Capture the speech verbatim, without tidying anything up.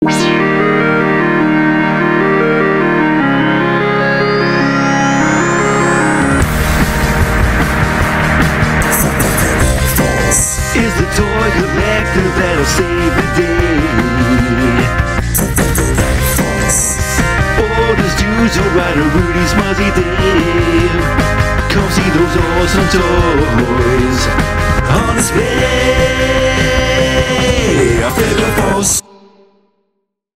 Is the toy collector that'll save the day? Or does Juzo Rider Rudy's Muzzy Dave? Come see those awesome toys on display.